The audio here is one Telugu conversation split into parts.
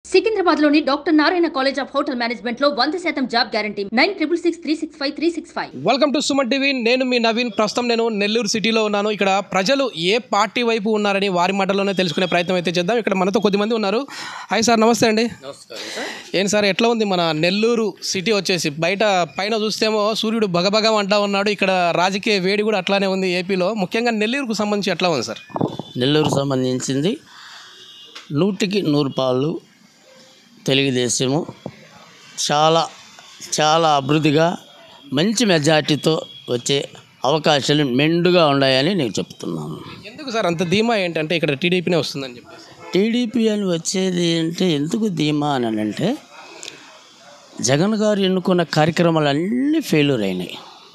సికింద్రాబాద్లోని doctor Narayana college of hotel management లో 100% job guarantee 966365 welcome to Suman TV. నేను మీ నవీన్. ప్రస్తుతం నేను నెల్లూరు సిటీలో ఉన్నాను. ఇక్కడ ప్రజలు ఏ పార్టీ వైపు ఉన్నారని వారి మాటల్లోనే తెలుసుకునే ప్రయత్నం అయితే చేద్దాం. ఇక్కడ మనతో కొద్దిమంది ఉన్నారు. హాయ్ సార్, నమస్తే అండి. ఏంటి సార్, ఎట్లా ఉంది మన నెల్లూరు సిటీ? వచ్చేసి బయట పైన చూస్తేమో సూర్యుడు భగభగం అంటా ఉన్నాడు. ఇక్కడ రాజకీయ వేడి కూడా అట్లానే ఉంది ఏపీలో. ముఖ్యంగా నెల్లూరుకు సంబంధించి ఎట్లా ఉంది సార్? నెల్లూరు సంబంధించింది 100కి 100 పాళ్ళు తెలుగుదేశము చాలా చాలా అభివృద్ధిగా మంచి మెజార్టీతో వచ్చే అవకాశాలు మెండుగా ఉన్నాయని నేను చెప్తున్నాను. ఎందుకు సార్ అంత ధీమా? ఏంటంటే ఇక్కడ టీడీపీనే వస్తుందని చెప్పేసి. టీడీపీ అని వచ్చేది అంటే ఎందుకు ధీమా అని అంటే జగన్ గారు ఎన్నుకున్న కార్యక్రమాలన్నీ ఫెయిల్యూర్ అయినాయి.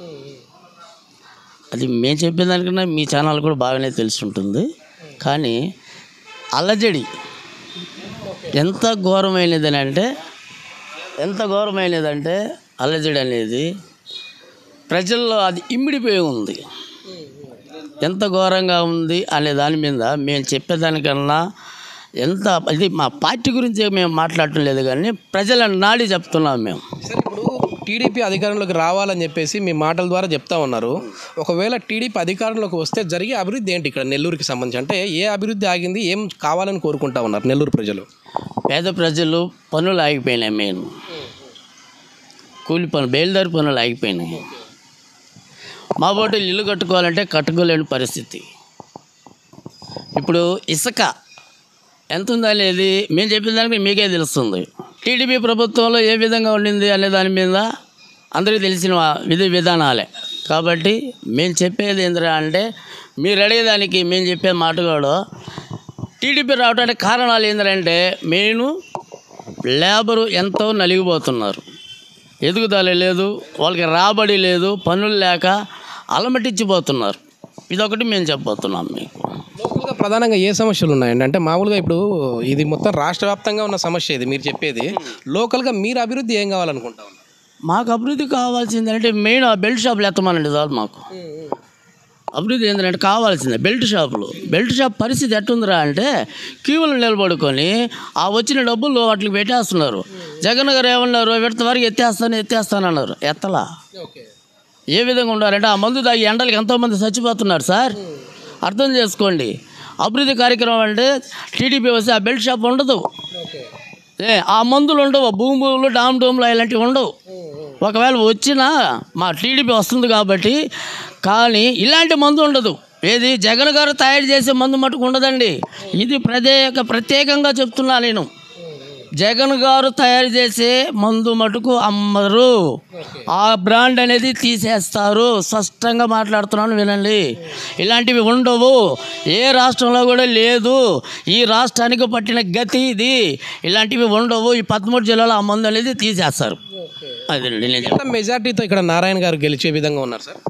అది మేము చెప్పేదానికన్నా మీ ఛానల్ కూడా బాగానే తెలిసి ఉంటుంది. కానీ అలజడి ఎంత ఘోరమైనదంటే అలజడి అనేది ప్రజల్లో అది ఇమిడిపోయి ఉంది. ఎంత ఘోరంగా ఉంది అనే దాని మీద మేము చెప్పేదానికన్నా ఎంత అది మా పార్టీ గురించి మేము మాట్లాడటం లేదు, కానీ ప్రజల నాడి చెప్తున్నాం మేము. సార్, ఇప్పుడు టీడీపీ అధికారంలోకి రావాలని చెప్పేసి మీ మాటల ద్వారా చెప్తా ఉన్నారు. ఒకవేళ టీడీపీ అధికారంలోకి వస్తే జరిగే అభివృద్ధి ఏంటి ఇక్కడ నెల్లూరుకి సంబంధించి? అంటే ఏ అభివృద్ధి ఆగింది, ఏం కావాలని కోరుకుంటా ఉన్నారు నెల్లూరు ప్రజలు? పేద ప్రజలు పనులు ఆగిపోయినాయి. మెయిన్ కూలి పనులు, బయలుదేరి పనులు ఆగిపోయినాయి. మా బోటు ఇల్లు కట్టుకోవాలంటే కట్టుకోలేని పరిస్థితి. ఇప్పుడు ఇసుక ఎంత ఉందనేది మేము చెప్పిన దానికి మీకే తెలుస్తుంది. టీడీపీ ప్రభుత్వంలో ఏ విధంగా ఉండింది అనే దాని మీద అందరికీ తెలిసిన విధి విధానాలే. కాబట్టి మేము చెప్పేది ఏంటంటే అంటే మీరు అడిగేదానికి మేము చెప్పే మాట కూడా టీడీపీ రావడానికి కారణాలు ఏంటంటే మెయిన్ లేబరు ఎంతో నలిగిపోతున్నారు. ఎదుగుదల లేదు, వాళ్ళకి రాబడి లేదు, పనులు లేక అలమటించిపోతున్నారు. ఇదొకటి మేము చెప్పబోతున్నాం మీకు. లోకల్గా ప్రధానంగా ఏ సమస్యలు ఉన్నాయండి? అంటే మామూలుగా ఇప్పుడు ఇది మొత్తం రాష్ట్ర వ్యాప్తంగా ఉన్న సమస్య ఇది మీరు చెప్పేది. లోకల్గా మీరు అభివృద్ధి ఏం కావాలనుకుంటా ఉన్నారు? మాకు అభివృద్ధి కావాల్సిందంటే మెయిన్ ఆ బెల్ట్ షాపులు ఎత్తమానండి చాలు. మాకు అభివృద్ధి ఏంటంటే కావాల్సిందే బెల్ట్ షాపులు. బెల్ట్ షాప్ పరిస్థితి ఎట్టుందిరా అంటే క్యూలు నిలబడుకొని ఆ వచ్చిన డబ్బులు వాటికి పెట్టేస్తున్నారు. జగన్ గారు ఏమన్నారు, విడత వరకు ఎత్తేస్తానన్నారు. ఎత్తలా. ఏ విధంగా ఉండాలంటే ఆ మందు తాగి ఎండలకి ఎంతోమంది చచ్చిపోతున్నారు సార్. అర్థం చేసుకోండి. అభివృద్ధి కార్యక్రమం అంటే టీడీపీ వస్తే ఆ బెల్ట్ షాప్ ఉండదు, ఆ మందులు ఉండవు, భూములు డోమ్లు ఇలాంటివి ఉండవు. ఒకవేళ వచ్చినా మా టీడీపీ వస్తుంది కాబట్టి, కానీ ఇలాంటి మందు ఉండదు. ఏది జగన్ గారు తయారు చేసే మందు మటుకు ఉండదండి. ఇది ప్రత్యేకంగా చెప్తున్నా నేను. జగన్ గారు తయారు చేసే మందు మటుకు అమ్మరు. ఆ బ్రాండ్ అనేది తీసేస్తారు. స్పష్టంగా మాట్లాడుతున్నాను, వినండి. ఇలాంటివి ఉండవు, ఏ రాష్ట్రంలో కూడా లేదు. ఈ రాష్ట్రానికి పట్టిన గతి ఇది. ఇలాంటివి ఉండవు. ఈ 13 జిల్లాలో ఆ మందు అనేది తీసేస్తారు. అదండి నేను మెజార్టీతో ఇక్కడ నారాయణ గారు గెలిచే విధంగా ఉన్నారు సార్.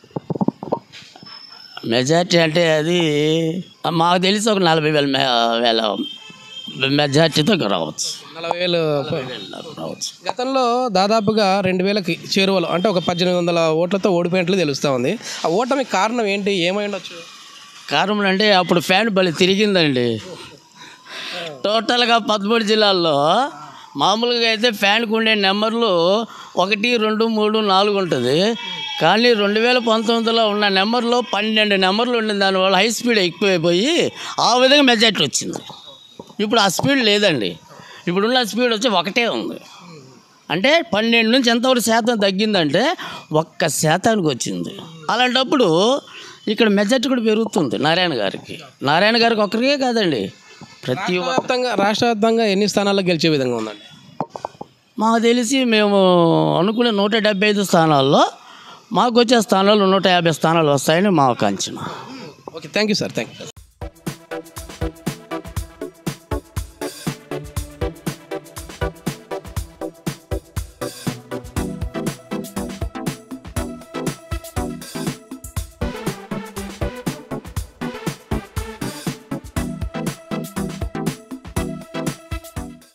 మెజార్టీ అంటే అది మాకు తెలిసి ఒక 40,000 మెజార్టీతో రావచ్చు. 40,000 రావచ్చు. గతంలో దాదాపుగా 2,000కి చేరువలో, అంటే ఒక 1,800 ఓట్లతో ఓడిపోయినట్లు తెలుస్తూ ఉంది. ఆ ఓటమి కారణం ఏంటి, ఏమై ఉండొచ్చు? కారణం అంటే అప్పుడు ఫ్యాన్ బలి తిరిగిందండి. టోటల్గా 13 జిల్లాల్లో మామూలుగా అయితే ఫ్యాన్కి ఉండే నెంబర్లు 1, 2, 3, 4 ఉంటుంది. కానీ 2019లో ఉన్న నెంబర్లో 12 నెంబర్లు ఉండింది. దానివల్ల హై స్పీడ్ ఎక్కువైపోయి ఆ విధంగా మెజార్టీ వచ్చింది. ఇప్పుడు ఆ స్పీడ్ లేదండి. ఇప్పుడున్న స్పీడ్ వచ్చి 1 ఉంది. అంటే 12 నుంచి ఎంతవరకు శాతం తగ్గిందంటే 1% వచ్చింది. అలాంటప్పుడు ఇక్కడ మెజార్టీ కూడా పెరుగుతుంది నారాయణ గారికి ఒక్కరికే కాదండి, రాష్ట్ర వ్యాప్తంగా ఎన్ని స్థానాల్లో గెలిచే విధంగా ఉందండి? మాకు తెలిసి మేము అనుకునే 175 స్థానాల్లో మాకు వచ్చే స్థానాలు 150 స్థానాలు వస్తాయని మా ఒక అంచనా. Okay, thank you sir. Thank you.